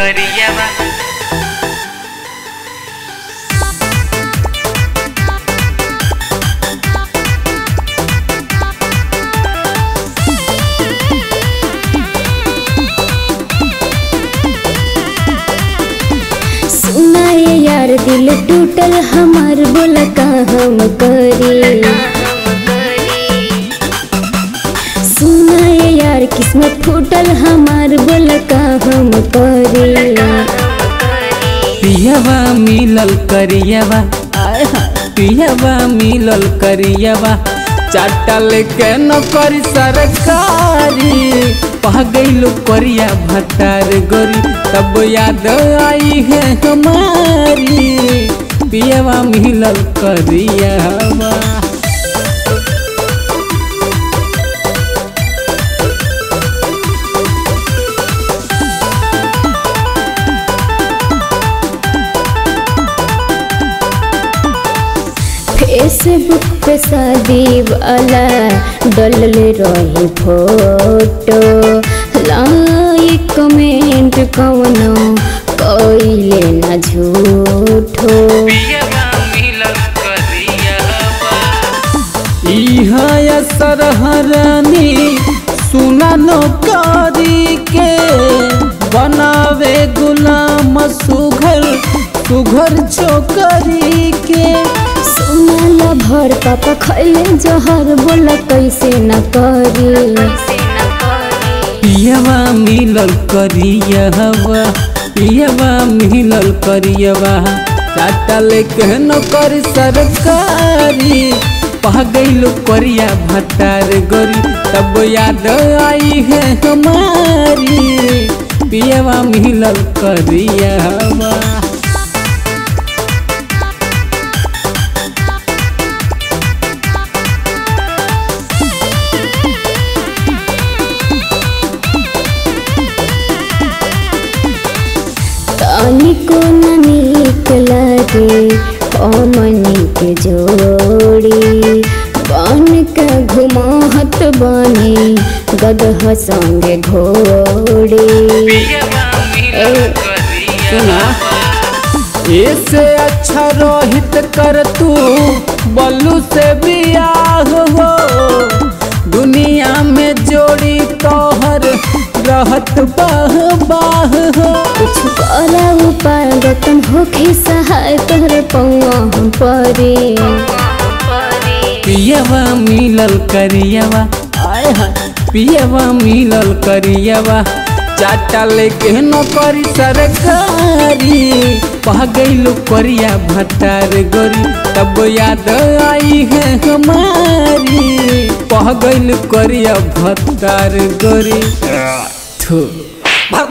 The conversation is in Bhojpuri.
करियावा सुनाए यार दिल टूटल हमार बोला का हम करी। सुनाए यार किस्मत फूटल हमार बोला का हम करी। पियावा मिलल करियावा पियावा मिलल करियावा चाटल के नौकरी सरकारी पह गईलू करिया भतार गोरी तब याद आई है हमारी पियावा मिलल करियावा। फेसबुक पे शादी वाला डलले रही फोटो लाइक कमेंट कवनो कइले ना झूठो। इहा सरहरानी सुना नौकरी के बनावे गुलाम सुघर सुघर छोकरी के। सुनला भर पापा खैले जहर बोला कैसे न करी। पियावा मिलल करियावा पियावा मिलल करियावा चाटल के नौकरी सरकारी पह गईलू करिया भतार गोरी तब याद आई है हमारी पियावा मिलल करियावा। तनिको न नीक लागे हमनी के जोड़ी बन के घुमाहत बनी गदह संगे घोड़ी। ऐसे अच्छा रोहित कर तू बल्लू से बियाह हो दुनिया में जोड़ी तोहर रहत बाह बाह हो। कुछ करा उपाय गतम होके सहाय तोहरे पौआ हम परे। पियावा मिलल करियावा पियावा मिलल करियावा चाटल के नौकरी सरकारी पह गईलू करिया भतार गोरी तब याद आई है हमारी पह गईलू करिया भतार गोरी।